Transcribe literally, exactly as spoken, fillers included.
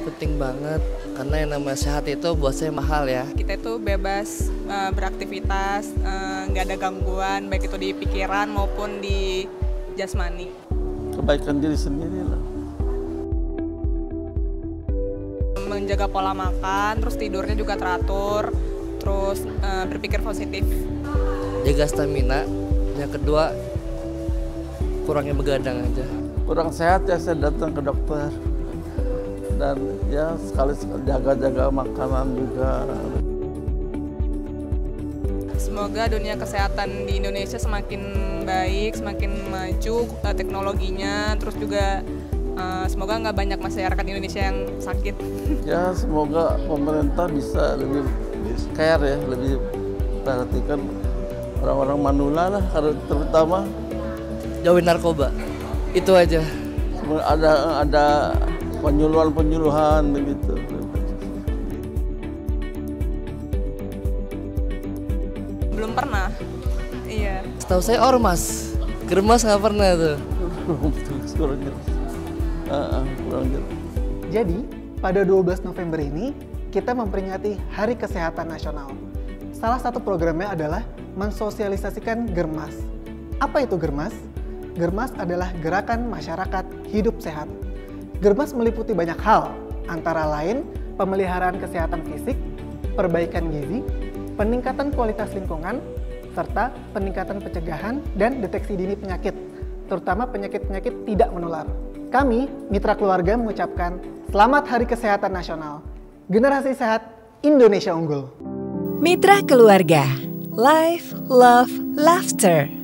penting banget karena yang namanya sehat itu buat saya mahal ya. Kita itu bebas uh, beraktivitas, nggak uh, ada gangguan baik itu di pikiran maupun di jasmani. Kebaikan diri sendiri lah. Menjaga pola makan, terus tidurnya juga teratur, terus uh, berpikir positif. Jaga stamina. Yang kedua, kurangnya begadang aja. Kurang sehat ya saya datang ke dokter. Dan ya sekali-sekali jaga-jaga makanan juga. Semoga dunia kesehatan di Indonesia semakin baik, semakin maju teknologinya, terus juga uh, semoga nggak banyak masyarakat Indonesia yang sakit. Ya semoga pemerintah bisa lebih care ya, lebih perhatikan orang-orang manula lah, terutama. Jauhin narkoba, itu aja. Ada ada penyuluhan-penyuluhan begitu. Belum pernah, iya. Setahu saya ormas, germas nggak pernah tuh. Kurang jelas. Uh, uh, kurang jelas. Jadi, pada dua belas November ini, kita memperingati Hari Kesehatan Nasional. Salah satu programnya adalah mensosialisasikan Germas. Apa itu Germas? Germas adalah gerakan masyarakat hidup sehat. Germas meliputi banyak hal, antara lain pemeliharaan kesehatan fisik, perbaikan gizi, peningkatan kualitas lingkungan, serta peningkatan pencegahan dan deteksi dini penyakit, terutama penyakit-penyakit tidak menular. Kami, Mitra Keluarga, mengucapkan Selamat Hari Kesehatan Nasional. Generasi sehat, Indonesia unggul. Mitra Keluarga, Life, Love, Laughter.